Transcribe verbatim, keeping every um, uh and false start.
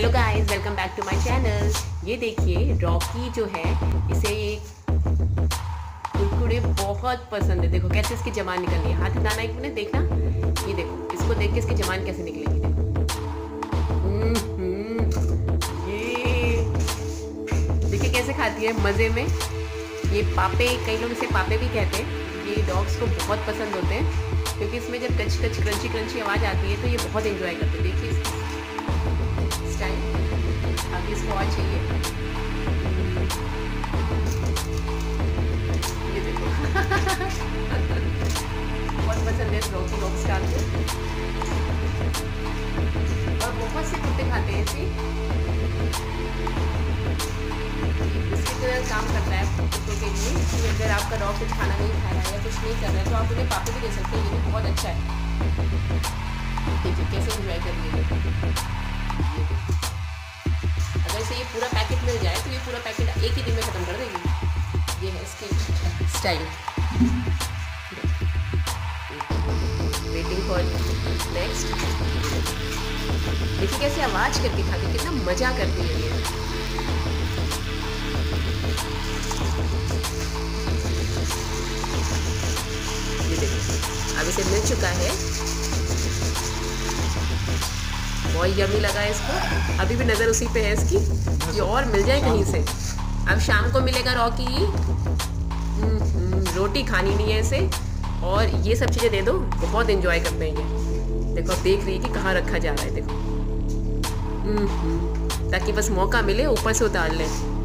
Hello guys, welcome back to my channel. ये देखिए, Rocky जो है इसे ये कुरकुरे बहुत पसंद है। देखो कैसे इसकी जबान निकल रही है। हाथ हिलाना एक मिनट, देखना। ये देखो, इसको देख के इसकी जबान कैसे निकलेगी। देखो ये देखिए कैसे खाती है मज़े में। ये पापे, कई लोग इसे पापे भी कहते हैं। ये डॉग्स को बहुत पसंद होते हैं क्योंकि इसमें जब कच कच क्रंची क्रंची आवाज़ आती है तो ये बहुत एंजॉय करते हैं। देखिए इसकी स्टाइल। अभी इसको और चाहिए। ये देखो बहुत पसंद है रॉकी रॉक स्टार को, और बहुत से कुत्ते खाते हैं इसे। इसकी तरह काम करता है कुत्तों के लिए कि अगर आपका डॉग कुछ खाना नहीं खा रहा है या कुछ नहीं कर रहा है तो आप उन्हें पापे भी दे सकते हैं। ये भी बहुत अच्छा है। देखिए कैसे एंजॉय कर रही है। अगर इसे ये पूरा पैकेट मिल जाए तो ये पूरा पैकेट एक ही दिन में ख़त्म कर देगी। ये है इसकी स्टाइल। Waiting for next. देखिए कैसे आवाज़ करके खाती है, कितना मज़ा करती है ये। ये देखिए अब इसे मिल चुका है। बहुत यमी लगा है इसको। अभी भी नज़र उसी पे है इसकी कि और मिल जाए कहीं से। अब शाम को मिलेगा रॉकी। रोटी खानी नहीं है इसे, और ये सब चीज़ें दे दो, बहुत एंजॉय करते हैं ये। देखो अब देख रही है कि कहाँ रखा जा रहा है। देखो ताकि बस मौका मिले ऊपर से उतार लें।